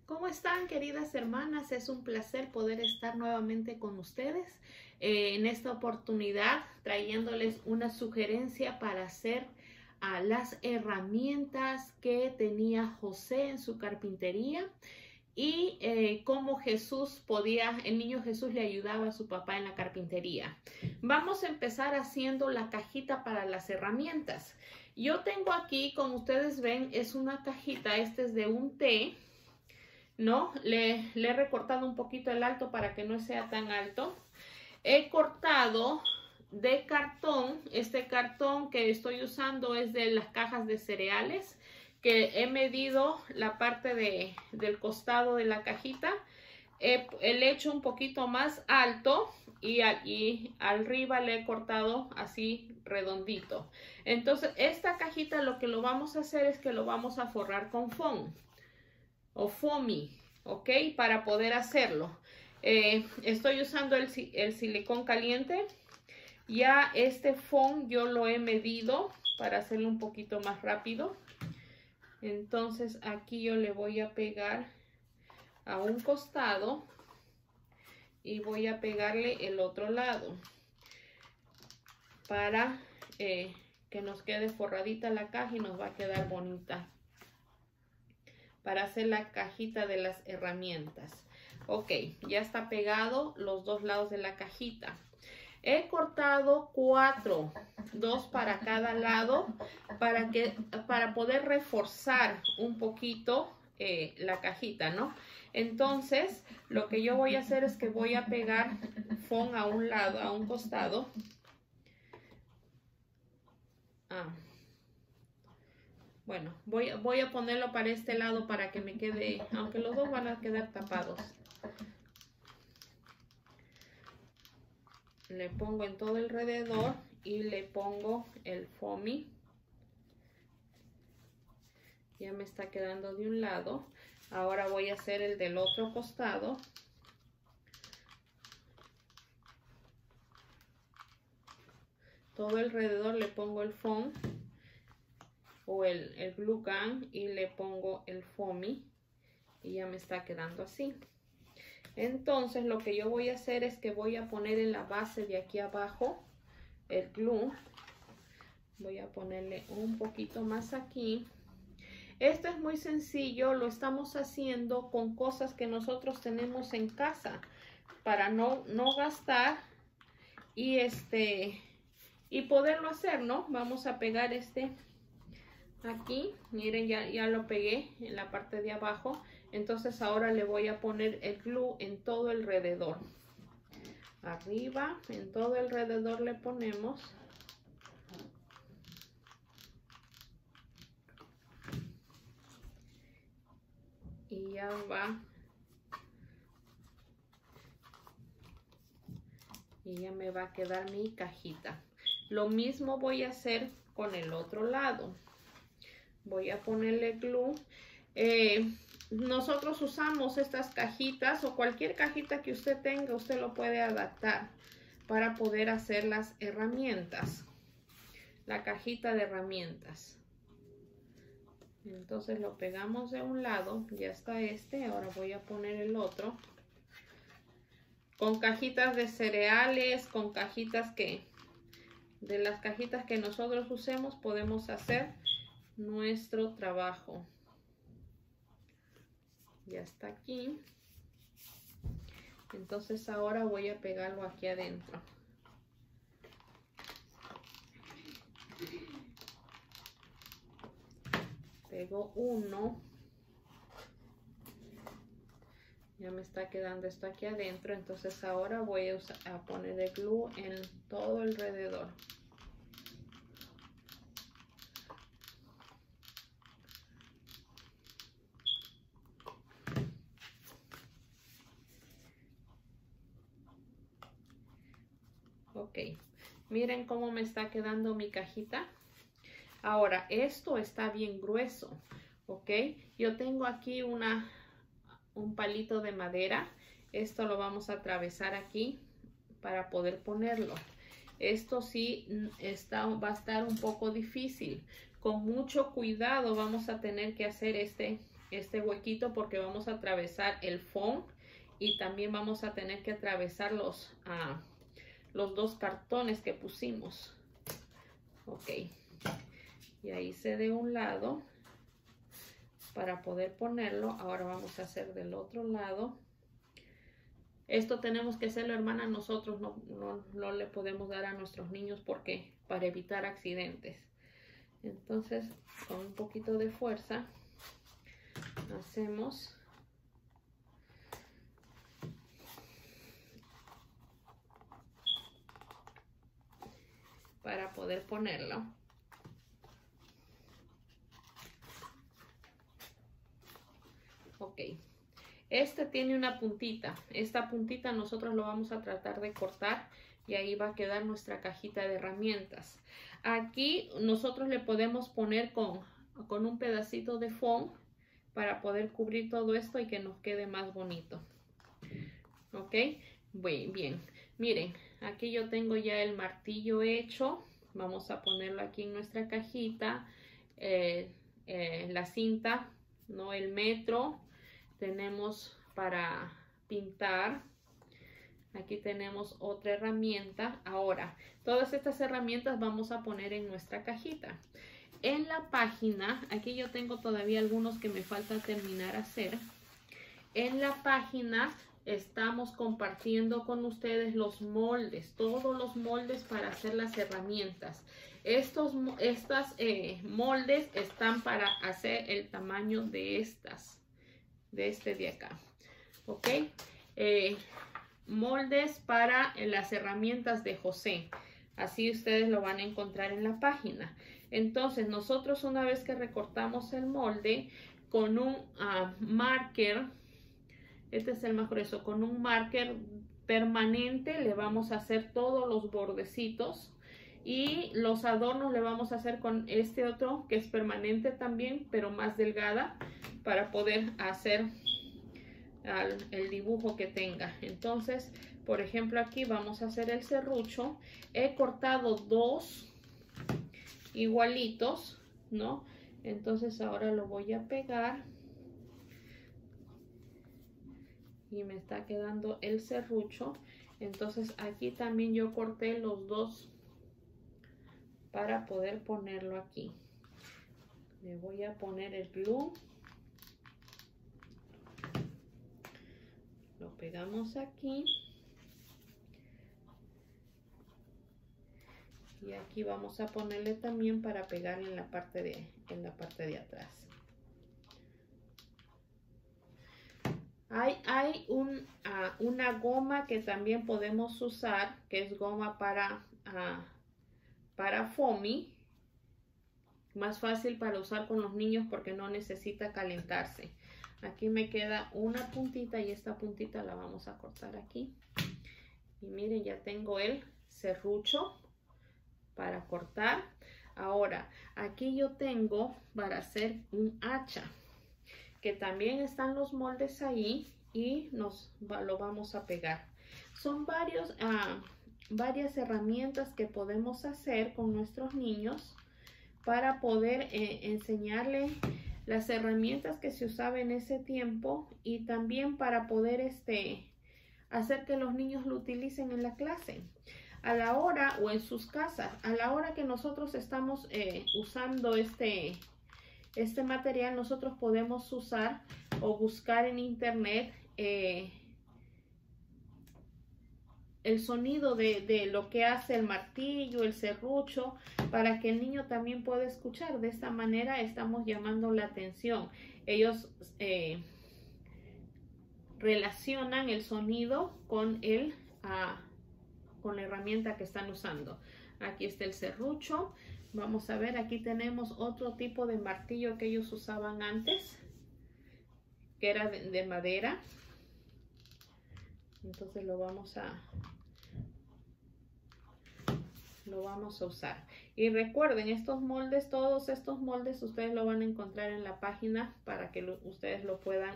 ¿Cómo están, queridas hermanas? Es un placer poder estar nuevamente con ustedes. En esta oportunidad trayéndoles una sugerencia para hacer las herramientas que tenía José en su carpintería y cómo el niño Jesús le ayudaba a su papá en la carpintería. Vamos a empezar haciendo la cajita para las herramientas. Yo tengo aquí, como ustedes ven, es una cajita, este es de un té. ¿No? Le he recortado un poquito el alto para que no sea tan alto. He cortado de cartón. Este cartón que estoy usando es de las cajas de cereales, que he medido la parte del costado de la cajita. Le he hecho un poquito más alto y arriba le he cortado así redondito. Entonces esta cajita lo que lo vamos a hacer es que lo vamos a forrar con foam o foamy, ¿ok? Para poder hacerlo. Estoy usando el silicón caliente. Ya este foam yo lo he medido para hacerlo un poquito más rápido. Entonces aquí yo le voy a pegar a un costado y voy a pegarle el otro lado para que nos quede forradita la caja y nos va a quedar bonita para hacer la cajita de las herramientas. Ok, ya está pegado los dos lados de la cajita. He cortado 4, 2 para cada lado, para poder reforzar un poquito la cajita, ¿no? Entonces, lo que yo voy a hacer es que voy a pegar foam a un lado, a un costado. Bueno, voy a ponerlo para este lado para que me quede, aunque los dos van a quedar tapados. Le pongo en todo alrededor y le pongo el foamy. Ya me está quedando de un lado. Ahora voy a hacer el del otro costado. Todo alrededor le pongo el foam o el glue gun y le pongo el foamy y ya me está quedando así. Entonces lo que yo voy a hacer es que voy a poner en la base de aquí abajo el glue. Voy a ponerle un poquito más aquí. Esto es muy sencillo, lo estamos haciendo con cosas que nosotros tenemos en casa para no gastar y poderlo hacer, ¿no? Vamos a pegar aquí, miren, ya lo pegué en la parte de abajo. Entonces ahora le voy a poner el glue en todo alrededor. Arriba, en todo alrededor le ponemos. Y ya va. Y ya me va a quedar mi cajita. Lo mismo voy a hacer con el otro lado. Voy a ponerle glue. Nosotros usamos estas cajitas o cualquier cajita que usted tenga, usted lo puede adaptar para poder hacer las herramientas. La cajita de herramientas. Entonces lo pegamos de un lado, ya está ahora voy a poner el otro. Con cajitas de cereales, con cajitas de las cajitas que nosotros usemos, podemos hacer nuestro trabajo. Ya está aquí. Entonces ahora voy a pegarlo aquí adentro. Pego uno. Ya me está quedando esto aquí adentro. Entonces ahora voy a poner el glue en todo alrededor. Ok, miren cómo me está quedando mi cajita. Ahora, esto está bien grueso, ¿ok? Yo tengo aquí un palito de madera. Esto lo vamos a atravesar aquí para poder ponerlo. Esto sí va a estar un poco difícil. Con mucho cuidado vamos a tener que hacer este este huequito porque vamos a atravesar el foam y también vamos a tener que atravesar los dos cartones que pusimos. Ok, y ahí hice de un lado para poder ponerlo. Ahora vamos a hacer del otro lado. Esto tenemos que hacerlo, hermana, nosotros no le podemos dar a nuestros niños porque para evitar accidentes. Entonces, con un poquito de fuerza hacemos para poder ponerlo. Ok, este tiene una puntita. Esta puntita nosotros lo vamos a tratar de cortar y ahí va a quedar nuestra cajita de herramientas. Aquí nosotros le podemos poner con un pedacito de foam para poder cubrir todo esto y que nos quede más bonito. Ok, bien. Miren, aquí yo tengo ya el martillo hecho. Vamos a ponerlo aquí en nuestra cajita. La cinta, ¿no? El metro. Tenemos para pintar. Aquí tenemos otra herramienta. Ahora, todas estas herramientas vamos a poner en nuestra cajita. En la página, aquí yo tengo todavía algunos que me falta terminar hacer. En la página estamos compartiendo con ustedes los moldes, todos los moldes para hacer las herramientas. Estos moldes están para hacer el tamaño de este de acá. Ok, moldes para las herramientas de José. Así ustedes lo van a encontrar en la página. Entonces nosotros, una vez que recortamos el molde con un marker, este es el más grueso, con un marker permanente le vamos a hacer todos los bordecitos y los adornos le vamos a hacer con este otro que es permanente también, pero más delgada, para poder hacer el dibujo que tenga. Entonces, por ejemplo, aquí vamos a hacer el serrucho. He cortado dos igualitos, ¿no? Entonces ahora lo voy a pegar y me está quedando el serrucho. Entonces aquí también yo corté los dos para poder ponerlo aquí. Le voy a poner el glue. Lo pegamos aquí. Y aquí vamos a ponerle también para pegarle en la parte de atrás. Hay una goma que también podemos usar, que es goma para foamy. Más fácil para usar con los niños porque no necesita calentarse. Aquí me queda una puntita y esta puntita la vamos a cortar aquí. Y miren, ya tengo el serrucho para cortar. Ahora, aquí yo tengo para hacer un hacha, que también están los moldes ahí y lo vamos a pegar. Son varias herramientas que podemos hacer con nuestros niños para poder enseñarle las herramientas que se usaban en ese tiempo y también para poder hacer que los niños lo utilicen en la clase. A la hora o en sus casas, a la hora que nosotros estamos usando este material, nosotros podemos usar o buscar en internet el sonido de lo que hace el martillo, el serrucho, para que el niño también pueda escuchar. De esta manera estamos llamando la atención. Ellos relacionan el sonido con la herramienta que están usando. Aquí está el serrucho. Vamos a ver, aquí tenemos otro tipo de martillo que ellos usaban antes, que era de madera. Entonces lo vamos a usar. Y recuerden, estos moldes, todos estos moldes ustedes lo van a encontrar en la página para que ustedes lo puedan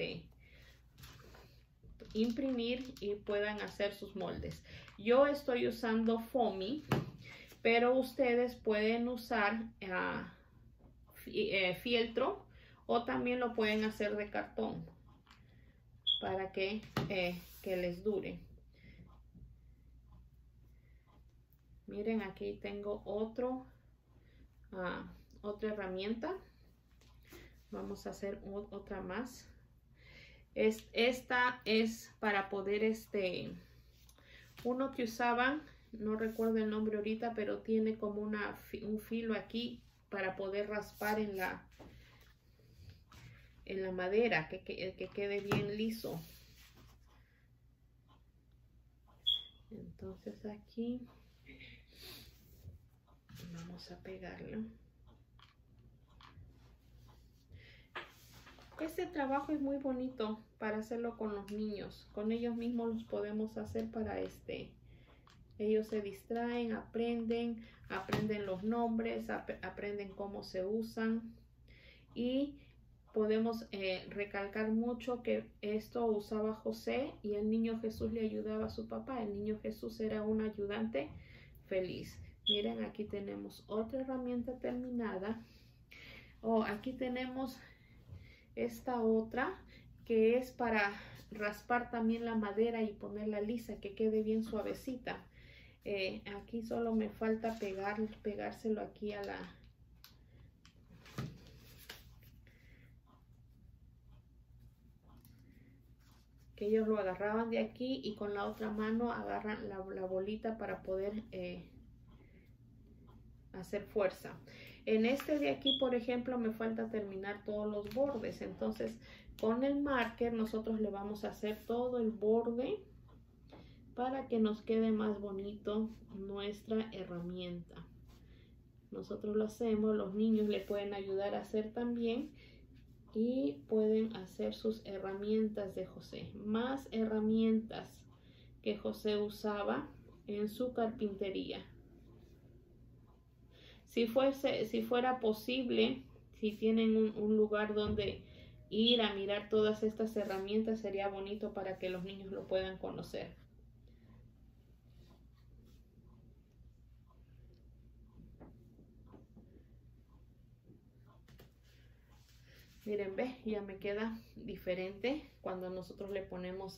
imprimir y puedan hacer sus moldes. Yo estoy usando foamy, pero ustedes pueden usar fieltro o también lo pueden hacer de cartón para que les dure. Miren, aquí tengo otra herramienta. Vamos a hacer otra más. Esta es para poder, uno que usaban, no recuerdo el nombre ahorita, pero tiene como un filo aquí para poder raspar en la madera, que quede bien liso. Entonces aquí vamos a pegarlo. Este trabajo es muy bonito para hacerlo con los niños. Con ellos mismos los podemos hacer para ellos se distraen, aprenden los nombres, aprenden cómo se usan. Y podemos recalcar mucho que esto usaba José y el niño Jesús le ayudaba a su papá. El niño Jesús era un ayudante feliz. Miren, aquí tenemos otra herramienta terminada. Aquí tenemos esta otra que es para raspar también la madera y ponerla lisa, que quede bien suavecita. Aquí solo me falta pegárselo aquí a que ellos lo agarraban de aquí y con la otra mano agarran la bolita para poder hacer fuerza. En este de aquí, por ejemplo, me falta terminar todos los bordes. Entonces, con el marker nosotros le vamos a hacer todo el borde para que nos quede más bonito nuestra herramienta. Nosotros lo hacemos, los niños le pueden ayudar a hacer también y pueden hacer sus herramientas de José. Más herramientas que José usaba en su carpintería. Si fuera posible, si tienen un lugar donde ir a mirar todas estas herramientas, sería bonito para que los niños lo puedan conocer. Miren, ve, ya me queda diferente cuando nosotros le ponemos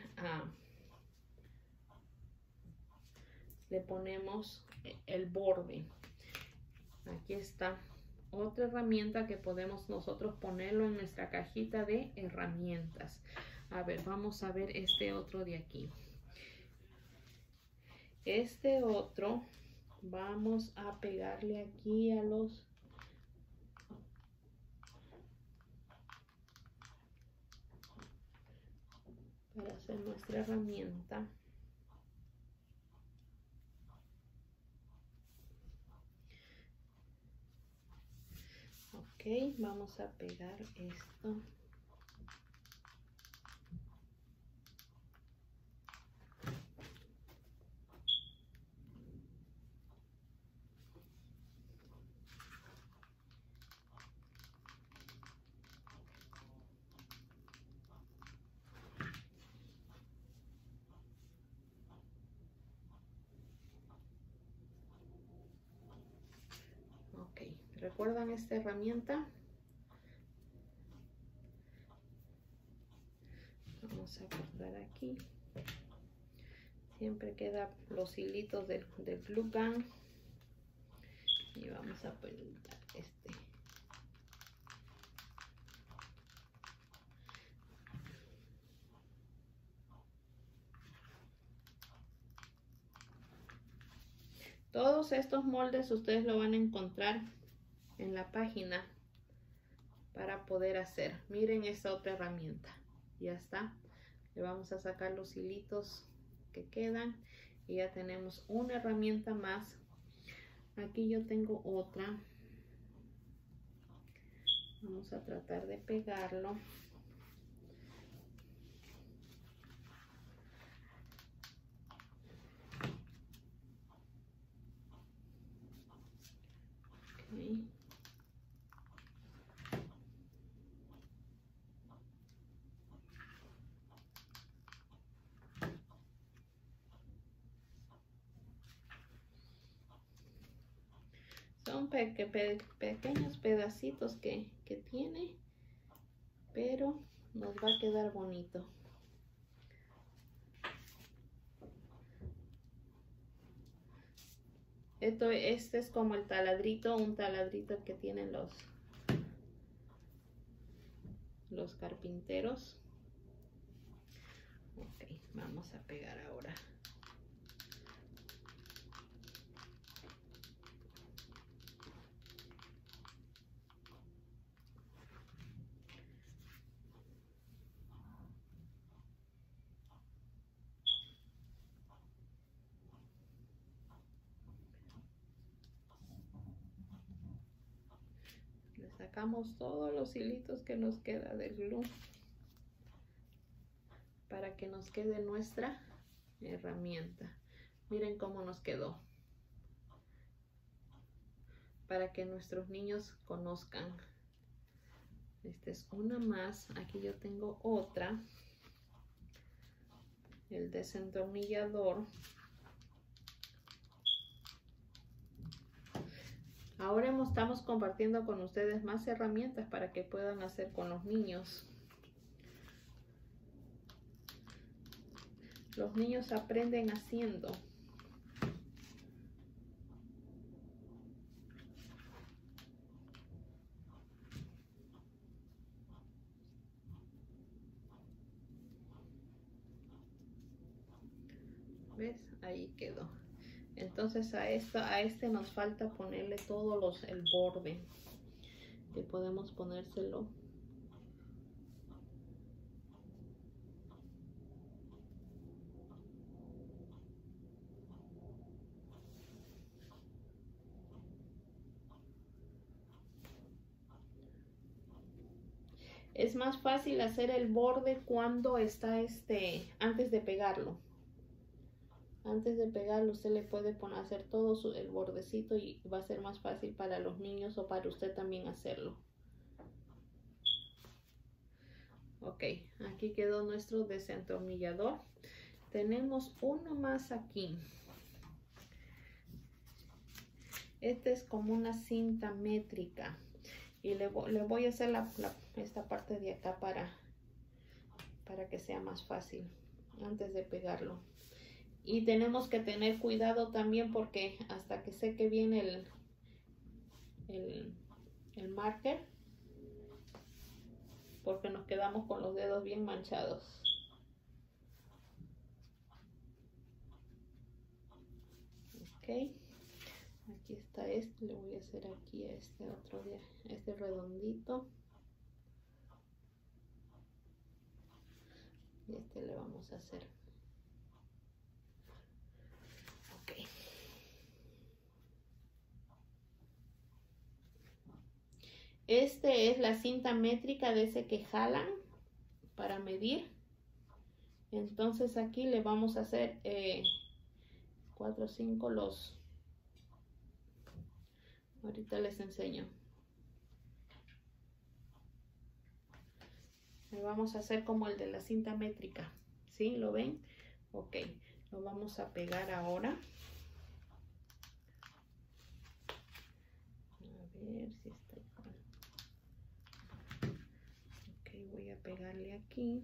el borde. Aquí está otra herramienta que podemos nosotros ponerlo en nuestra cajita de herramientas. A ver, vamos a ver este otro de aquí. Este otro vamos a pegarle aquí para hacer nuestra herramienta. Ok, vamos a pegar esto. Ok, ¿recuerdan esta herramienta? Vamos a cortar aquí. Siempre queda los hilitos del glue gun. Y vamos a poner Todos estos moldes ustedes lo van a encontrar en la página para poder hacer. Miren esta otra herramienta. Ya está. Le vamos a sacar los hilitos que quedan y ya tenemos una herramienta más. Aquí yo tengo otra. Vamos a tratar de pegarlo. Okay. Son pequeños pedacitos que tiene pero nos va a quedar bonito. Este es como el taladrito, un taladrito que tienen los carpinteros. Ok, vamos a pegar ahora. Le sacamos todos los hilitos que nos queda del glue para que nos quede nuestra herramienta. Miren cómo nos quedó, para que nuestros niños conozcan. Esta es una más. Aquí yo tengo otra, el desentornillador. Ahora estamos compartiendo con ustedes más herramientas para que puedan hacer con los niños. Los niños aprenden haciendo. ¿Ves? Ahí quedó. Entonces a este nos falta ponerle todo el borde. Que podemos ponérselo. Es más fácil hacer el borde cuando está antes de pegarlo. Antes de pegarlo usted le puede hacer todo el bordecito y va a ser más fácil para los niños o para usted también hacerlo. Ok, aquí quedó nuestro desentornillador. Tenemos uno más aquí. Este es como una cinta métrica. Y le voy a hacer esta parte de acá para que sea más fácil antes de pegarlo. Y tenemos que tener cuidado también porque hasta que seque bien el marker, porque nos quedamos con los dedos bien manchados. Ok, aquí está este, le voy a hacer aquí a este otro día, este redondito. Y este le vamos a hacer. Ok. Este es la cinta métrica de ese que jalan para medir. Entonces aquí le vamos a hacer 4 o 5 los. Ahorita les enseño. Le vamos a hacer como el de la cinta métrica. ¿Sí? ¿Lo ven? Ok. Lo vamos a pegar ahora. A ver si está igual. Ok, voy a pegarle aquí.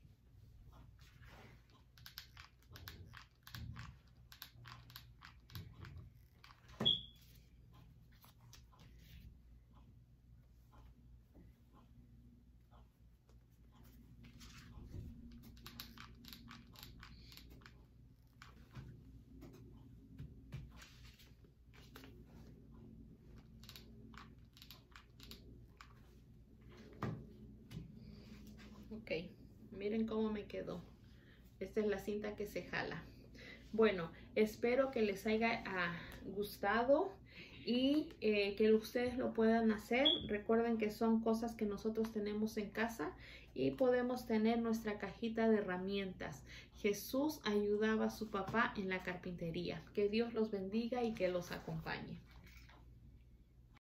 Ok, miren cómo me quedó. Esta es la cinta que se jala. Bueno, espero que les haya gustado y que ustedes lo puedan hacer. Recuerden que son cosas que nosotros tenemos en casa y podemos tener nuestra cajita de herramientas. Jesús ayudaba a su papá en la carpintería. Que Dios los bendiga y que los acompañe.